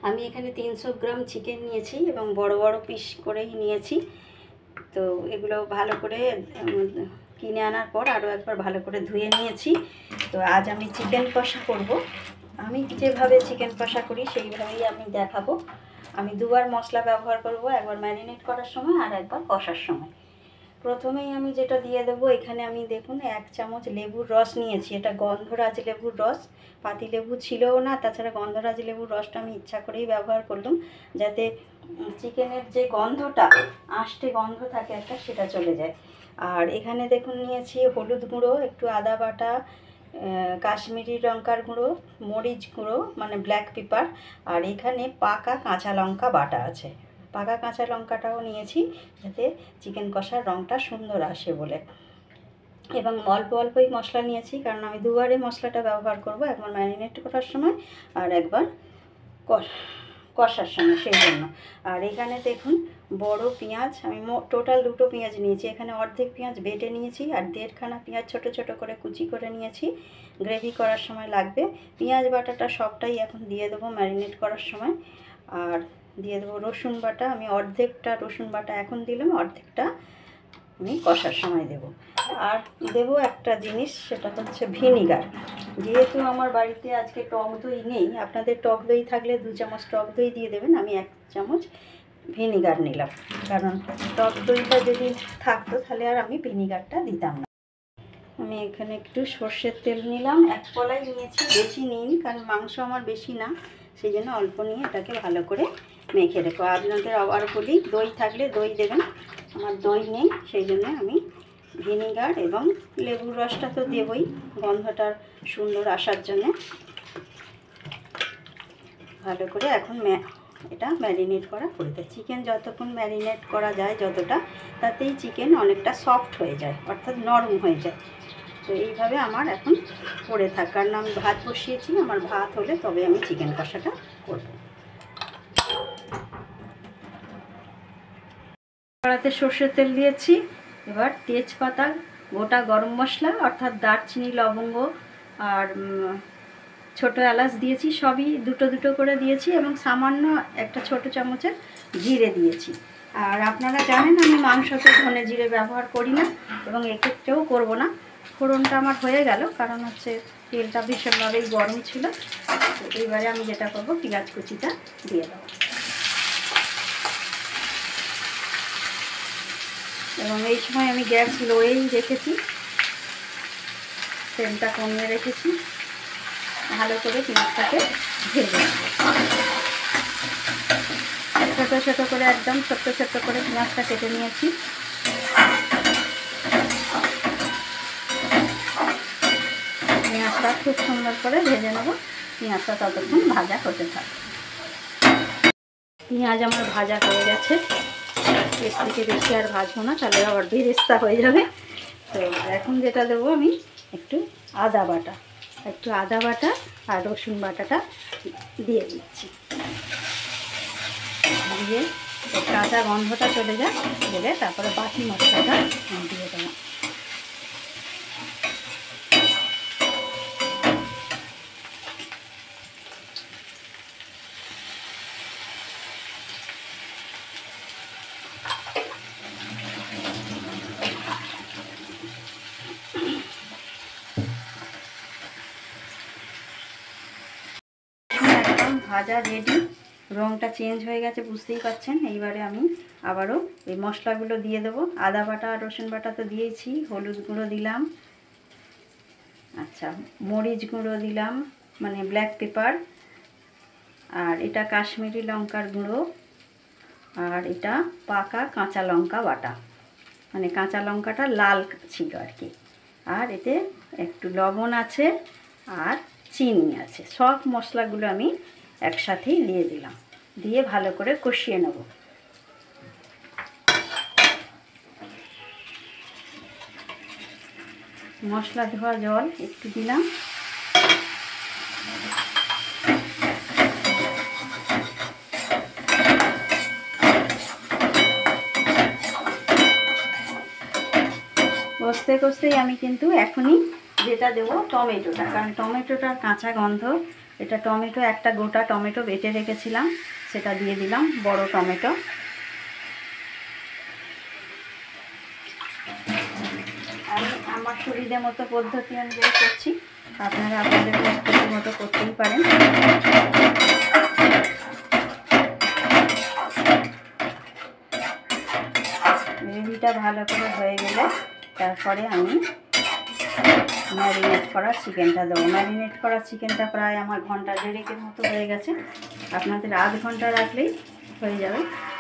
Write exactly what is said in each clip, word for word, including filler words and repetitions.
আমি এখানে তিনশো গ্রাম চিকেন নিয়েছি এবং বড় বড় পিস করেই নিয়েছি। তো এগুলো ভালো করে কিনে আনার পর আরও একবার ভালো করে ধুয়ে নিয়েছি। তো আজ আমি চিকেন কষা করব। আমি যেভাবে চিকেন কষা করি সেইভাবেই আমি দেখাবো। আমি দুবার মশলা ব্যবহার করব, একবার ম্যারিনেট করার সময় আর একবার কষার সময়। প্রথমেই আমি যেটা দিয়ে দেবো, এখানে আমি দেখুন এক চামচ লেবুর রস নিয়েছি। এটা গন্ধরাজ লেবুর রস, পাতি লেবু ছিলও না, তাছাড়া গন্ধরাজ লেবুর রসটা আমি ইচ্ছা করেই ব্যবহার করলাম যাতে চিকেনের যে গন্ধটা, আষ্টে গন্ধ থাকে একটা, সেটা চলে যায়। আর এখানে দেখুন নিয়েছি হলুদ গুঁড়ো, একটু আদা বাটা, কাশ্মীরি লঙ্কার গুঁড়ো, মরিচ গুঁড়ো মানে ব্ল্যাক পেপার, আর এখানে পাকা কাঁচা লঙ্কা বাটা আছে। পাকা কাঁচা লঙ্কাটাও নিয়েছি যাতে চিকেন কষার রঙটা সুন্দর আসে বলে। এবং অল্প অল্পই মশলা নিয়েছি, কারণ আমি দুবারে মশলাটা ব্যবহার করব, একবার ম্যারিনেট করার সময় আর একবার কষার সময়, সেই জন্য। আর এখানে দেখুন বড় পেঁয়াজ, আমি টোটাল দুটো পেঁয়াজ নিয়েছি। এখানে অর্ধেক পেঁয়াজ বেটে নিয়েছি আর দেড়খানা পেঁয়াজ ছোট ছোট করে কুচি করে নিয়েছি, গ্রেভি করার সময় লাগবে। পেঁয়াজ বাটাটা সবটাই এখন দিয়ে দেবো ম্যারিনেট করার সময়। আর দিয়ে দেবো রসুন বাটা, আমি অর্ধেকটা রসুন বাটা এখন দিলাম, অর্ধেকটা আমি কষার সময় দেব। আর দেব একটা জিনিস, সেটা হচ্ছে ভিনিগার। যেহেতু আমার বাড়িতে আজকে টক দই নেই, আপনাদের টক দই থাকলে দু চামচ টক দই দিয়ে দেবেন, আমি এক চামচ ভিনিগার নিলাম, কারণ টক দইটা যদি থাকতো তাহলে আর আমি ভিনিগারটা দিতাম না। আমি এখানে একটু সর্ষের তেল নিলাম, এক কলাই নিয়েছি, বেশি নিইনি কারণ মাংস আমার বেশি না, সেই জন্য অল্প নিয়ে এটাকে ভালো করে মেখে রেখো। আপনাদের আবার বলি, দই থাকলে দই দেবেন, আমার দই নেই, সেই জন্য আমি ভিনিগার এবং লেবুর রসটা তো দেবই গন্ধটার সুন্দর আসার জন্যে। ভালো করে এখন এটা ম্যারিনেট করা করতে, চিকেন যতক্ষণ ম্যারিনেট করা যায় যতটা, তাতেই চিকেন অনেকটা সফট হয়ে যায়, অর্থাৎ নরম হয়ে যায়। তো এইভাবে আমার এখন পড়ে থাক, কারণ আমি ভাত বসিয়েছি, আমার ভাত হলে তবে আমি চিকেন কষাটা করব। কড়াতে সর্ষের তেল দিয়েছি, এবার তেজপাতা, গোটা গরম মশলা অর্থাৎ দারচিনি, লবঙ্গ আর ছোটো এলাচ দিয়েছি, সবই দুটো দুটো করে দিয়েছি, এবং সামান্য একটা ছোট চামচের জিরে দিয়েছি। আর আপনারা জানেন আমি মাংসতে ধনে জিরে ব্যবহার করি না এবং এক্ষেত্রেও করব না। ফোড়নটা আমার হয়ে গেল, কারণ হচ্ছে তেলটা ভীষণভাবেই গরম ছিল। তো এইবারে আমি যেটা করব, পেঁয়াজ কুচিটা দিয়ে দেবো, এবং এই সময় আমি গ্যাস লোয়েই রেখেছি, তেলটা কমিয়ে রেখেছি। ভালো করে পেঁয়াজটাকে ভেজে নেব, ছোটো ছোটো করে, একদম ছোট্ট ছোট্ট করে পেঁয়াজটা কেটে নিয়েছি। পেঁয়াজটা খুব সুন্দর করে ভেজে নেব, পেঁয়াজটা ততক্ষণ ভাজা হতে থাকবে। পেঁয়াজ আমার ভাজা হয়ে গেছে, এর থেকে বেশি আর ভাজবো না, তাহলে আবার বেরেস্তা হয়ে যাবে। তো এখন যেটা দেবো, আমি একটু আদা বাটা, একটু আদা বাটা আর রসুন বাটাটা দিয়ে দিচ্ছি, দিয়ে কাঁচা গন্ধটা চলে যায়, দিলে তারপরে বাকি মশলাটা দিয়ে দেবো। একদম ভাজা রেডি, রঙটা চেঞ্জ হয়ে গেছে বুঝতেই পাচ্ছেন। এইবারে আমি আবারও এই মশলাগুলো দিয়ে দেবো। আদা বাটা আর রসুন বাটা তো দিয়েছি, হলুদ গুঁড়ো দিলাম, আচ্ছা মরিচ গুঁড়ো দিলাম মানে ব্ল্যাক পেপার, আর এটা কাশ্মীরি লঙ্কার গুঁড়ো, আর এটা পাকা কাঁচা লঙ্কা বাটা, মানে কাঁচা লঙ্কাটা লাল ছিল আর কি, আর এতে একটু লবণ আছে আর চিনি আছে। সব মশলাগুলো আমি একসাথেই দিয়ে দিলাম, দিয়ে ভালো করে কষিয়ে নেব। মশলা ধোয়া জল একটু দিলাম, কষতে কষতেই আমি কিন্তু এখনই যেটা দেবো টমেটোটা, কারণ টমেটোটার কাঁচা গন্ধ এটা টমেটো, একটা গোটা টমেটো বেটে রেখেছিলাম, সেটা দিয়ে দিলাম, বড় টমেটো। আমি আমার সুবিধে মতো পদ্ধতি অনুযায়ী করছি, আপনারা আপনাদের পদ্ধতি মতো করতেই পারেন। গ্রেভিটা ভালো করে হয়ে গেলে তারপরে আমি ম্যারিনেট করা চিকেনটা দেবো। ম্যারিনেট করা চিকেনটা প্রায় আমার ঘন্টা দেড়েকের মতো হয়ে গেছে, আপনাদের আধ ঘন্টা রাখলেই হয়ে যাবে।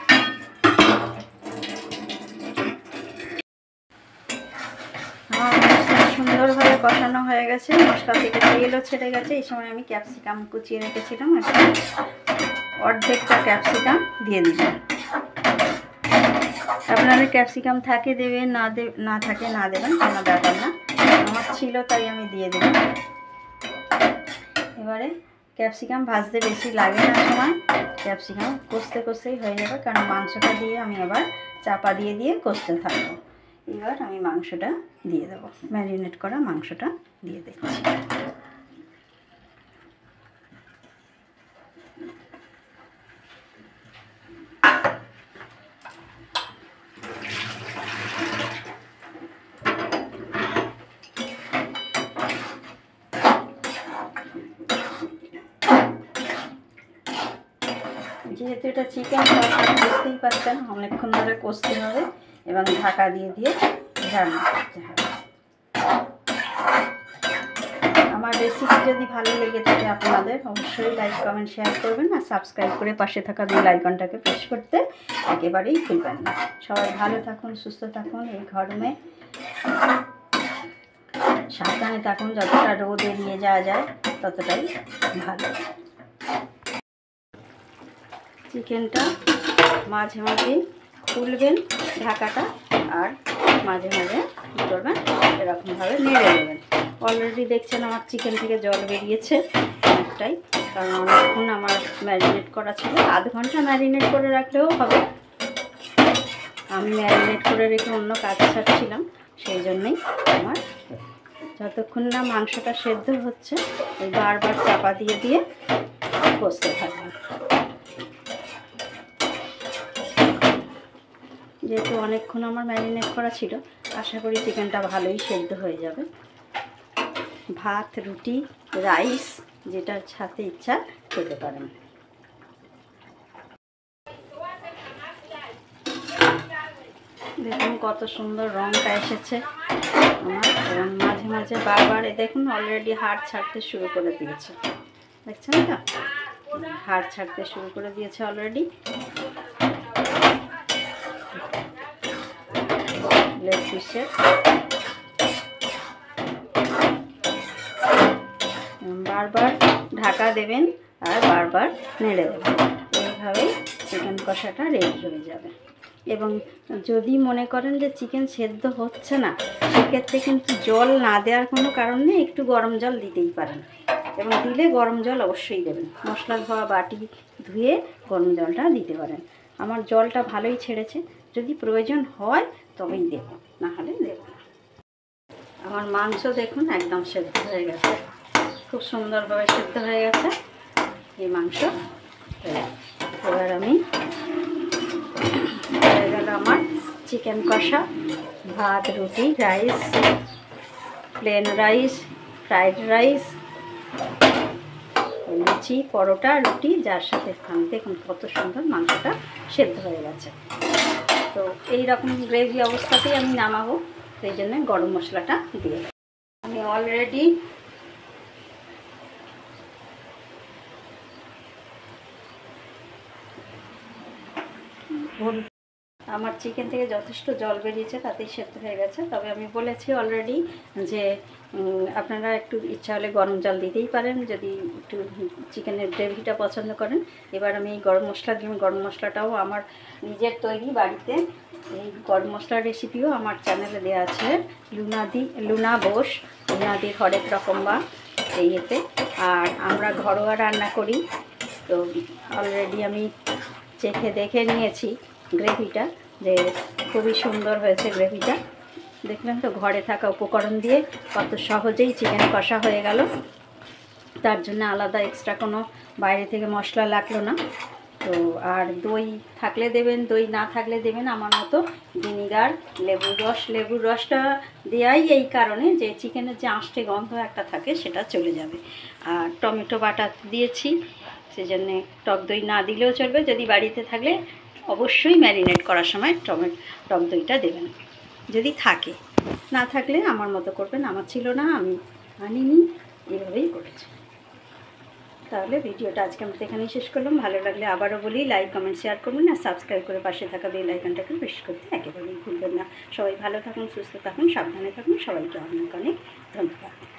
আমার মশলা সুন্দরভাবে কষানো হয়ে গেছে, মশলা থেকে তেলও ছেড়ে গেছে। এই সময় আমি ক্যাপসিকাম কুচিয়ে রেখেছিলাম, একটা অর্ধেকটা ক্যাপসিকাম দিয়ে দিলাম। আপনাদের ক্যাপসিকাম থাকে দেবেন, না দে না থাকে না দেবেন, কোনো ব্যাপার না। আমার ছিল তাই আমি দিয়ে দিলাম। এবারে ক্যাপসিকাম ভাজতে বেশি লাগে না সময়, ক্যাপসিকাম কষতে কষতেই হয়ে যাবে, কারণ মাংসটা দিয়ে আমি আবার চাপা দিয়ে দিয়ে কষতে থাকবো। এবার আমি মাংসটা দিয়ে দেবো, ম্যারিনেট করা মাংসটা দিয়ে দিচ্ছি। যেহেতু এটা চিকেন, বুঝতেই পারছেন অনেকক্ষণ ধরে কষতে হবে এবং ঢাকা দিয়ে দিয়ে রান্না করতে হবে। আমার রেসিপি যদি ভালো লেগে থাকে আপনাদের, অবশ্যই লাইক কমেন্ট শেয়ার করবেন, আর সাবস্ক্রাইব করে পাশে থাকা বেল আইকনটাকে প্রেস করতে একেবারেই ভুলবেন না। সবাই ভালো থাকুন, সুস্থ থাকুন, এই গরমে সাবধানে থাকুন, যতটা রোদ এড়িয়ে যাওয়া যায় ততটাই ভালো। চিকেনটা মাঝে মাঝে খুলবেন ঢাকাটা, আর মাঝে মাঝে কী করবেন, এরকমভাবে নেড়ে দেবেন। অলরেডি দেখছেন আমার চিকেন থেকে জল বেরিয়েছে অনেকটাই, কারণ অনেকক্ষণ আমার ম্যারিনেট করা ছিল। আধ ঘন্টা ম্যারিনেট করে রাখলেও হবে, আমি ম্যারিনেট করে রেখে অন্য কাজ ছাড়ছিলাম, সেই জন্যই আমার যতক্ষণ না মাংসটা সেদ্ধ হচ্ছে ওই বারবার চাপা দিয়ে দিয়ে কষতে থাকবে। যেহেতু অনেকক্ষণ আমার ম্যারিনেট করা ছিল, আশা করি চিকেনটা ভালোই সেদ্ধ হয়ে যাবে। ভাত, রুটি, রাইস যেটার সাথে ইচ্ছা খেতে পারেন। দেখুন কত সুন্দর রঙটা এসেছে আমার, এবং মাঝে মাঝে বারবার এ দেখুন অলরেডি হাড় ছাড়তে শুরু করে দিয়েছে, দেখছেন তো, হাড় ছাড়তে শুরু করে দিয়েছে অলরেডি। লেগ পিসের বারবার ঢাকা দেবেন আর বারবার নেড়ে দেবেন, এইভাবে চিকেন কষাটা রেডি হয়ে যাবে। এবং যদি মনে করেন যে চিকেন সেদ্ধ হচ্ছে না, সেক্ষেত্রে কিন্তু জল না দেওয়ার কোনো কারণ নেই, একটু গরম জল দিতেই পারেন, এবং দিলে গরম জল অবশ্যই দেবেন। মশলা ধোয়া বাটি ধুয়ে গরম জলটা দিতে পারেন। আমার জলটা ভালোই ছেড়েছে, যদি প্রয়োজন হয় তবেই দেব, না হলে দেব না। আমার মাংস দেখুন একদম সেদ্ধ হয়ে গেছে, খুব সুন্দরভাবে সেদ্ধ হয়ে গেছে এই মাংস। এবার আমি হয়ে গেল আমার চিকেন কষা। ভাত, রুটি, rice, plain rice, fried rice, luchi, paratha, রুটি, যার সাথে খান। দেখুন কত সুন্দর মাংসটা সেদ্ধ হয়ে গেছে। তো এই রকম গ্রেভি অবস্থাতেই আমি নামাবো, সেই জন্য গরম মশলাটা দিয়ে আমি অলরেডি আমার চিকেন থেকে যথেষ্ট জল বেরিয়েছে, তাতেই সেদ্ধ হয়ে গেছে। তবে আমি বলেছি অলরেডি যে আপনারা একটু ইচ্ছা হলে গরম জল দিতেই পারেন, যদি একটু চিকেনের গ্রেভিটা পছন্দ করেন। এবার আমি এই গরম মশলা দিন, গরম মশলাটাও আমার নিজের তৈরি বাড়িতে। এই গরম মশলার রেসিপিও আমার চ্যানেলে দেওয়া আছে, লুনাদি লুনা বোস, লুনাদির হরেক রকম বা এই এতে। আর আমরা ঘরোয়া রান্না করি, তো অলরেডি আমি চেখে দেখে নিয়েছি গ্রেভিটা, যে খুবই সুন্দর হয়েছে গ্রেভিটা। দেখলেন তো, ঘরে থাকা উপকরণ দিয়ে কত সহজেই চিকেন কষা হয়ে গেল। তো তার জন্য আলাদা এক্সট্রা কোনো বাইরে থেকে মশলা লাগলো না। তো আর দই থাকলে দেবেন, দই না থাকলে দেবেন আমার মতো ভিনিগার, লেবুর রস। লেবুর রসটা দেওয়াই এই কারণে যে চিকেনের যে আঁশটে গন্ধ একটা থাকে সেটা চলে যাবে। আর টমেটো বাটা দিয়েছি, সেজন্যে টক দই না দিলেও চলবে। যদি বাড়িতে থাকলে অবশ্যই ম্যারিনেট করার সময় টমেটো টক দইটা দেবেন যদি থাকে, না থাকলে আমার মতো করবেন। আমার ছিল না, আমি আনিনি, এইভাবেই করেছি। তাহলে ভিডিওটা আজকে আমি এখানেই শেষ করলাম। ভালো লাগলে আবারও বলি লাইক, কমেন্ট, শেয়ার করবেন আর সাবস্ক্রাইব করে পাশে থাকা বেল আইকনটাকে প্রেস করতে একেবারেই ভুলবেন না। সবাই ভালো থাকুন, সুস্থ থাকুন, সাবধানে থাকুন। সবাইকে অনেক অনেক ধন্যবাদ।